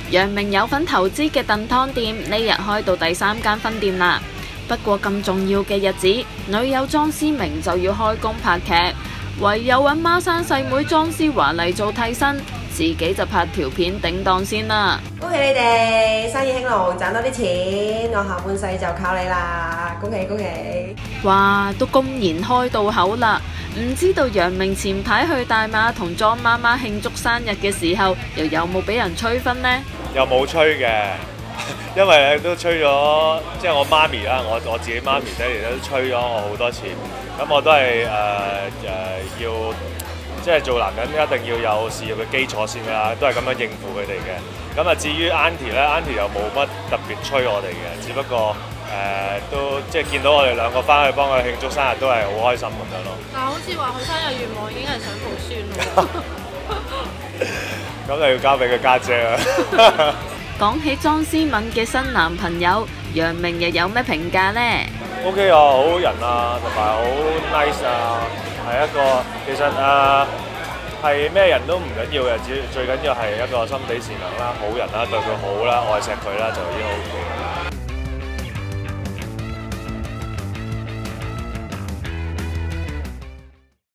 楊明有份投資嘅燉湯店呢日開到第3間分店啦。不過咁重要嘅日子，女友莊思明就要開工拍劇，唯有揾孖生細妹莊思華嚟做替身，自己就拍條片頂檔先啦。 恭喜你哋生意興隆，賺多啲錢，我下半世就靠你啦！恭喜恭喜！ 哇，都公然開到口啦！唔知道楊明前排去大馬同莊媽媽慶祝生日嘅時候，又有冇俾人催婚呢？ 又冇催嘅，因為都催咗，即係我媽咪啦，我自己媽咪爹哋都催咗我好多次，咁我都係要即係做男人一定要有事業嘅基礎先啦，都係咁樣應付佢哋嘅。咁啊至於 Auntie 咧 ，Auntie 又冇乜特別催我哋嘅，只不過都即係見到我哋兩個翻去幫佢慶祝生日都係好開心咁樣咯。 但係好似話佢生日願望已經係想抱孫咯。 咁就要交俾佢家姐啦。 講起莊思敏嘅新男朋友，楊明又有咩評價呢？ OK 啊，好人啊，同埋好 nice 啊，係一個其實係咩人都唔緊要嘅，最緊要係一個心地善良啦、好人啦、對佢好啦、愛錫佢啦，就已經 OK。